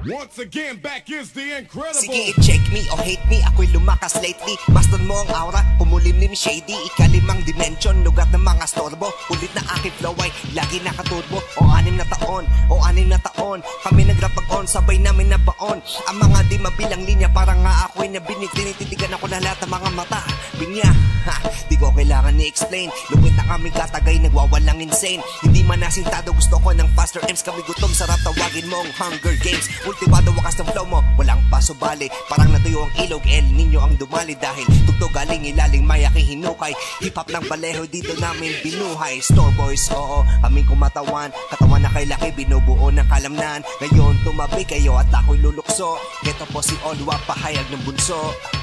Once again, back is the incredible. Sige, i-check me o hate me, ako'y lumakas lately. Masdan mo ang aura, kumulimlim shady. Ikalimang dimension, lugat ng mga storbo. Ulit na aking flow ay lagi nakaturbo. O 6 na taon, kami nagrapag-on, sabay namin na baon. Ang mga di mabilang linya, parang nga ako'y nabinig. Tinititigan ako na lahat ng mga mata. Binya, di ko kailangan ni-explain. Lumit na kami katagay, nagwawalang insane. Hindi man nasintado, gusto ko ng faster M's. Kami gutom, sarap tawagin mong Hunger Games. Ultimado wakas ng flow mo, walang pasubali. Parang natuyo ang ilog, El Nino ang dumali. Dahil tugtog galing ilaling, may aking hinukay. Hip-hop ng baleho, dito namin binuhay. Store boys, oo, kaming kumatawan. Katawan na kay laki, binubuo ng kalamnan. Ngayon tumabi kayo at ako'y lulukso. Ito po si Olwa, pahayag ng bunso.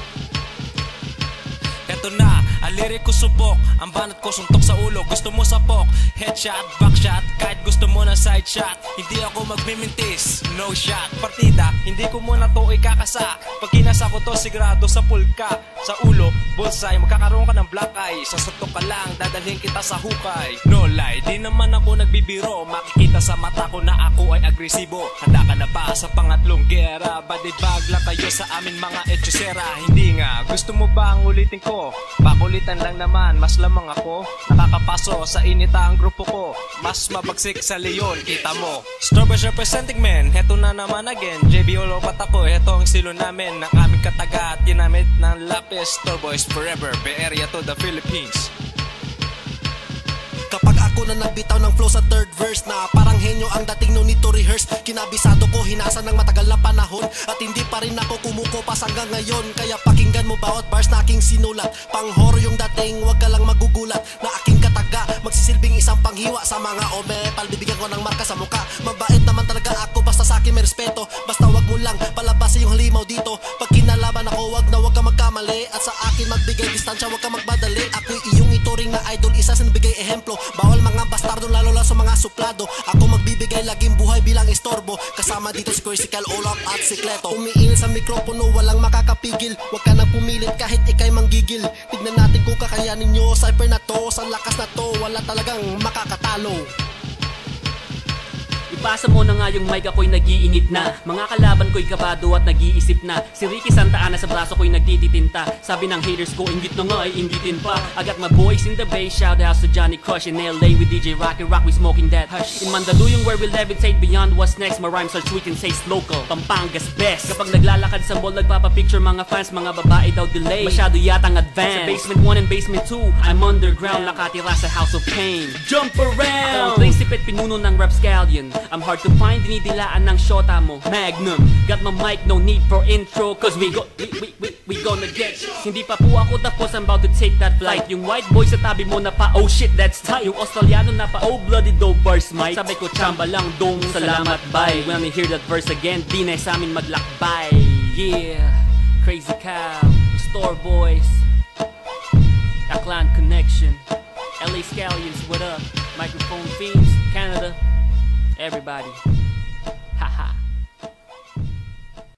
Eto na, ang lirik ko subok, ang banat ko suntok sa ulo. Gusto mo sapok, headshot, backshot, kahit gusto mo na side shot. Hindi ako magmimintis, no shot. Partida, hindi ko muna to ikakasa. Pag kinasa ko to, sigurado sa pulka. Sa ulo, bullseye, magkakaroon ka ng black eye. Sasatok ka lang, dadalhin kita sa hukay. No lie, di naman ako nagbibiro. Makikita sa mata ko na ako ay agresibo. Handa ka na ba sa pangatlong gera? Body bag lang kayo sa amin mga etchusera. Hindi nga, gusto mo ba ang ulitin ko? Pakulitan lang naman, mas lamang ako. Nakakapaso sa inita ang grupo ko. Mas mabagsik sa leon, kita mo. Starboys representing men, heto na naman again. JB Olopat ako, heto ang silo namin. Ng aming kataga at ginamit ng lapis. Starboys forever, Bay Area to the Philippines. Kapag ako na nagbitaw ng flow sa third verse na parang henyo ang dating no need to rehearse. Kinabisado ko, hinasa ng matagal na panahon. At hindi pa rin ako kumukupas hanggang ngayon. Kaya pakinggan mo bawat bars na aking sinulat. Pang-horror yung dating, wag ka lang magugulat. Na aking kataga, magsisilbing isang panghiwa sa mga ometal. Bibigyan ko ng marka sa muka. Mabait naman talaga ako, basta sa akin may respeto. Basta wag mo lang palabasin yung halimaw dito. Pag kinalaban ako, wag ka magkamali. At sa akin magbigay distansya, wag ka magbadali. Ako'y iyong ituring na idol, isa sa nabigay ehemplo. Bawal mga bastardo, lalo lang sa mga suplado. Ako magbibigay laging buhay bilang istorbo. Kasama dito si Quirsical, Olap at si Cleto. Umiinit sa mikropono, walang makakapigil. Huwag ka nang pumilit kahit ikay manggigil. Tignan natin kung kakayanin nyo. Cypher na to, sa lakas na to, wala talagang makakatalo. Ipasa mo na nga yung mic, ako'y nag-iinit na. Mga kalaban ko'y kabado at nag-iisip na. Si Ricky Santa Ana sa braso ko'y nagtititinta. Sabi ng haters ko, inggit na nga ay inggitin pa. I got my boys in the bay, shout out to Johnny Crush. In LA with DJ Rocky Rock, we smoking that hush. In Mandaluyong where we levitate beyond what's next. My rhymes are sweet and taste local, Pampangas best. Kapag naglalakad sa mall, nagpapapicture mga fans. Mga babae daw delay, masyado yatang advance. Sa basement 1 and basement 2, I'm underground. Nakatira sa House of Pain, jump around. Ako ang prinsipet, pinuno ng rapscallion. I'm hard to find, dinidilaan ng shota mo, Magnum. Got my mic, no need for intro. Cause we gonna get. Hindi pa po ako tapos, I'm about to take that flight. Yung white boy sa tabi mo na pa, oh shit, that's tight. Yung Australiano na pa, oh bloody dope bars, mate. Sabi ko, chamba lang, dong, salamat, bye. When I hear that verse again, di na sa amin maglakbay. Yeah, Crazy Cow, Store Boys, Aklan Connection, LA Scallions, what up? Microphone Fiends, Canada, everybody.